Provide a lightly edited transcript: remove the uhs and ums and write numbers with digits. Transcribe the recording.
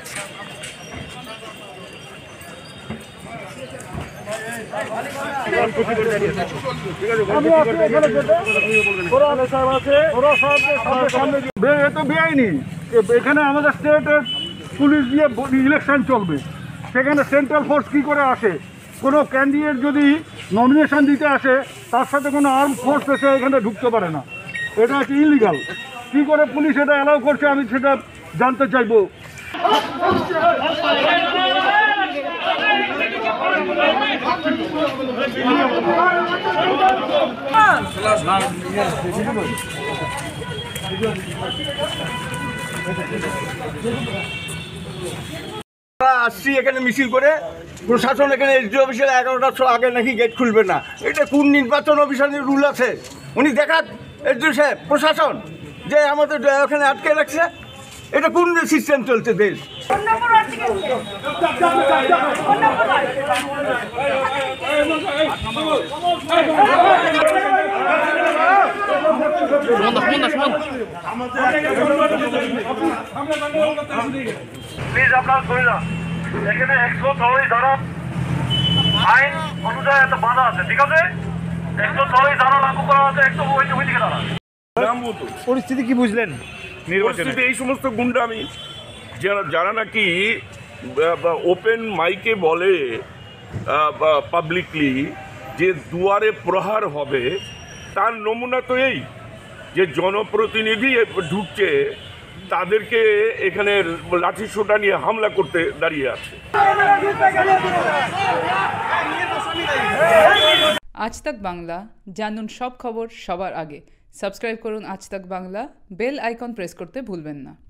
এখানে আমাদের স্টেটের পুলিশ দিয়ে ইলেকশন চলবে, সেখানে সেন্ট্রাল ফোর্স কি করে আসে? কোনো ক্যান্ডিডেট যদি নমিনেশন দিতে আসে তার সাথে কোনো আর্ম ফোর্স এসে এখানে ঢুকতে পারে না, এটা হচ্ছে ইলিগাল। কি করে পুলিশ এটা অ্যালাউ করছে আমি সেটা জানতে চাইবো। আসছি এখানে মিছিল করে, প্রশাসন এখানে এসডি অফিসের 11টার আগে নাকি গেট খুলবে না। এটা কোন নির্বাচন অফিসারের রুল আছে? উনি দেখান এসডি সাহেব, প্রশাসন যে আমাদের ওখানে আটকে রাখছে, এটা কোন সিস্টেম চলছে দেশ? প্লিজ আপনার শুনে যান, এখানে 106 ধারা আইন অনুযায়ী একটা বাধা আছে, ঠিক আছে? 106 ধারা লাগু করা আছে, ওই দিকে দাঁড়া। পরিস্থিতি কি বুঝলেন? পরিস্থিতি এই সমস্ত গুন্ডামি যারা নাকি ওপেন মাইকে বলে পাবলিকলি যে দুয়ারে প্রহার হবে, তার নমুনা তো এই যে জনপ্রতিনিধি ঢুকছে, তাদেরকে এখানে লাঠি সোটা নিয়ে হামলা করতে দাঁড়িয়ে আছে। আজ তাক বাংলা, জানুন সব খবর সবার আগে। সাবস্ক্রাইব করুন আজ তাক বাংলা, বেল আইকন প্রেস করতে ভুলবেন না।